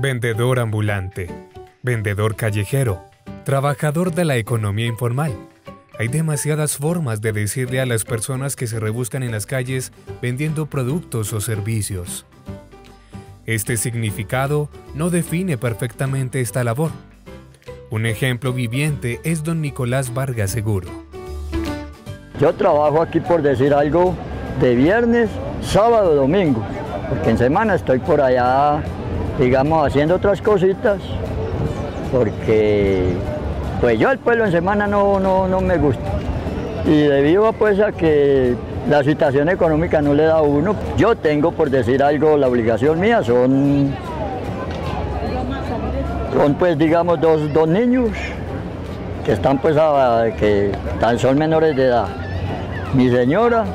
Vendedor ambulante, vendedor callejero, trabajador de la economía informal. Hay demasiadas formas de decirle a las personas que se rebuscan en las calles vendiendo productos o servicios. Este significado no define perfectamente esta labor. Un ejemplo viviente es don Nicolás Vargas Seguro. Yo trabajo aquí, por decir algo, de viernes, sábado, domingo, porque en semana estoy por allá, digamos, haciendo otras cositas, porque pues yo el pueblo en semana no me gusta. Y debido pues a que la situación económica no le da a uno, yo tengo, por decir algo, la obligación mía son pues digamos dos niños que están pues son menores de edad. Mi señora,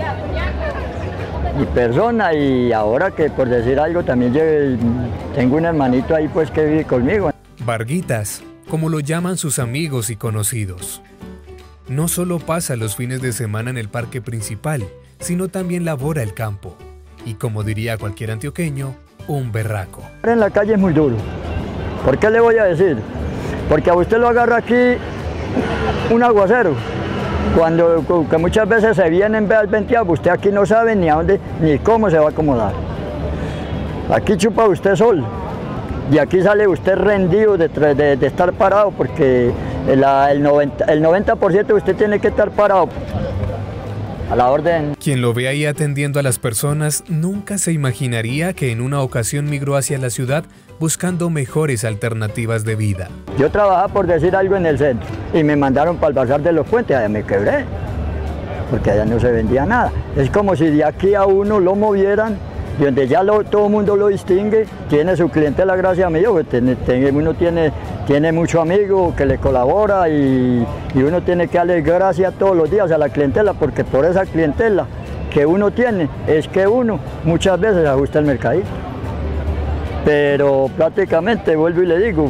mi persona, y ahora que, por decir algo, también tengo un hermanito ahí pues que vive conmigo. Varguitas, como lo llaman sus amigos y conocidos. No solo pasa los fines de semana en el parque principal, sino también labora el campo. Y como diría cualquier antioqueño, un berraco. En la calle es muy duro. ¿Por qué le voy a decir? Porque a usted lo agarra aquí un aguacero. Que muchas veces se vienen al venteado, usted aquí no sabe ni a dónde ni cómo se va a acomodar. Aquí chupa usted sol y aquí sale usted rendido de estar parado, porque el 90% usted tiene que estar parado a la orden. Quien lo ve ahí atendiendo a las personas nunca se imaginaría que en una ocasión migró hacia la ciudad buscando mejores alternativas de vida. Yo trabajaba, por decir algo, en el centro y me mandaron para el Bazar de los Puentes. Allá me quebré, porque allá no se vendía nada. Es como si de aquí a uno lo movieran, y donde ya todo el mundo lo distingue, tiene su clientela, gracias a mí. Uno tiene mucho amigo que le colabora, y uno tiene que darle gracias todos los días a la clientela, porque por esa clientela que uno tiene es que uno muchas veces ajusta el mercadito. Pero prácticamente, vuelvo y le digo,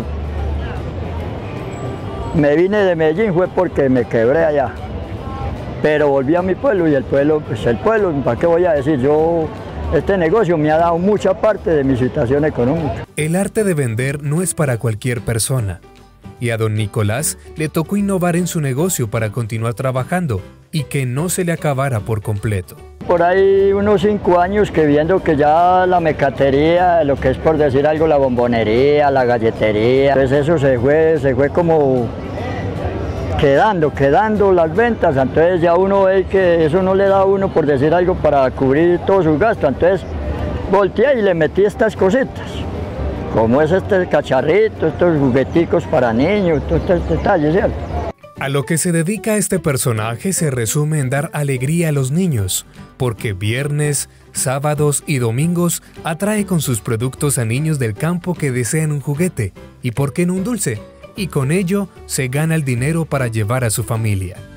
me vine de Medellín fue porque me quebré allá. Pero volví a mi pueblo, y el pueblo, ¿para qué voy a decir? Este negocio me ha dado mucha parte de mi situación económica. El arte de vender no es para cualquier persona. Y a don Nicolás le tocó innovar en su negocio para continuar trabajando y que no se le acabara por completo. Por ahí unos 5 años que viendo que ya la mecatería, lo que es, por decir algo, la bombonería, la galletería, pues eso se fue como quedando las ventas. Entonces ya uno ve que eso no le da a uno, por decir algo, para cubrir todos sus gastos. Entonces volteé y le metí estas cositas, como es este cacharrito, estos jugueticos para niños, todos estos detalles, ¿cierto? A lo que se dedica este personaje se resume en dar alegría a los niños, porque viernes, sábados y domingos atrae con sus productos a niños del campo que desean un juguete, y por qué no un dulce, y con ello se gana el dinero para llevar a su familia.